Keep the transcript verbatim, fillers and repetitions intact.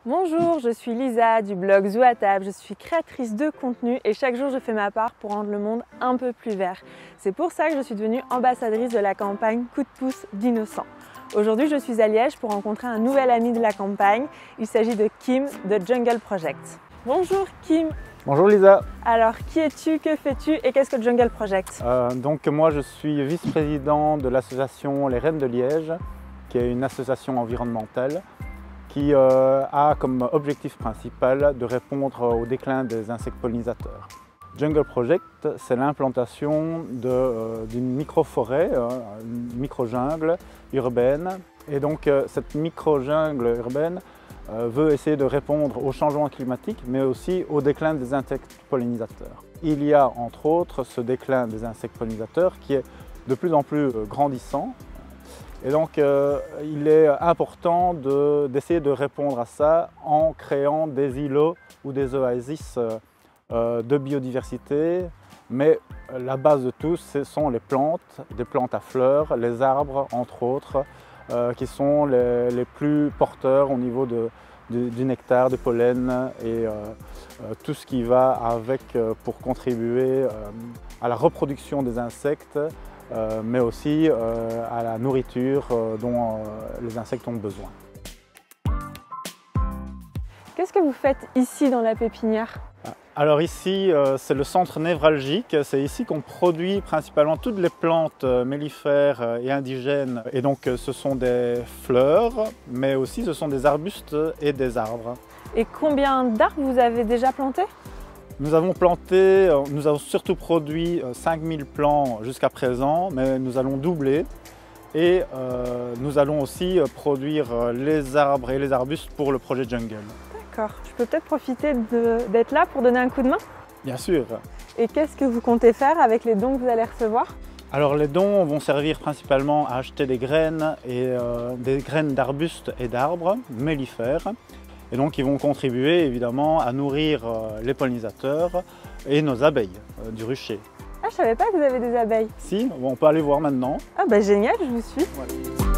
Bonjour, je suis Lisa du blog Zoo à table. Je suis créatrice de contenu et chaque jour je fais ma part pour rendre le monde un peu plus vert. C'est pour ça que je suis devenue ambassadrice de la campagne Coup de pouce d'Innocent. Aujourd'hui, je suis à Liège pour rencontrer un nouvel ami de la campagne. Il s'agit de Kim de Jungle Project. Bonjour Kim. Bonjour Lisa. Alors, qui es-tu, que fais-tu et qu'est-ce que Jungle Project? euh, Donc moi je suis vice-président de l'association Les Rennes de Liège, qui est une association environnementale qui euh, a comme objectif principal de répondre au déclin des insectes pollinisateurs. Jungle Project, c'est l'implantation d'une euh, micro-forêt, euh, une micro-jungle urbaine. Et donc euh, cette micro-jungle urbaine euh, veut essayer de répondre au changement climatique, mais aussi au déclin des insectes pollinisateurs. Il y a entre autres ce déclin des insectes pollinisateurs qui est de plus en plus euh, grandissant. Et donc euh, il est important d'essayer de, de répondre à ça en créant des îlots ou des oasis euh, de biodiversité. Mais la base de tout, ce sont les plantes, des plantes à fleurs, les arbres entre autres, euh, qui sont les, les plus porteurs au niveau de, de, du nectar, du pollen et euh, euh, tout ce qui va avec euh, pour contribuer euh, à la reproduction des insectes. Euh, mais aussi euh, à la nourriture euh, dont euh, les insectes ont besoin. Qu'est-ce que vous faites ici dans la pépinière? Alors ici, euh, c'est le centre névralgique. C'est ici qu'on produit principalement toutes les plantes euh, mellifères et indigènes. Et donc euh, ce sont des fleurs, mais aussi ce sont des arbustes et des arbres. Et combien d'arbres vous avez déjà plantés? Nous avons planté, nous avons surtout produit cinq mille plants jusqu'à présent, mais nous allons doubler et euh, nous allons aussi produire les arbres et les arbustes pour le projet Jungle. D'accord, je peux peut-être profiter d'être là pour donner un coup de main? Bien sûr. Et qu'est-ce que vous comptez faire avec les dons que vous allez recevoir? Alors les dons vont servir principalement à acheter des graines, et euh, des graines d'arbustes et d'arbres mellifères. Et donc ils vont contribuer évidemment à nourrir les pollinisateurs et nos abeilles euh, du rucher. Ah, je savais pas que vous avez des abeilles. Si, on peut aller voir maintenant. Ah bah génial, je vous suis. Voilà.